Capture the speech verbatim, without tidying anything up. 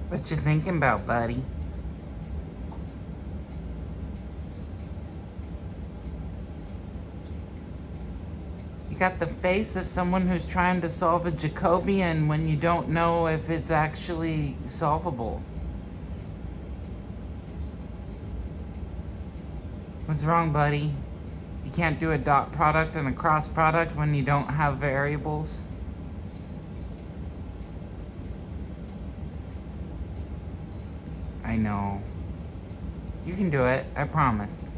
What you thinking about, buddy? You got the face of someone who's trying to solve a Jacobian when you don't know if it's actually solvable. What's wrong, buddy? You can't do a dot product and a cross product when you don't have variables? I know. You can do it, I promise.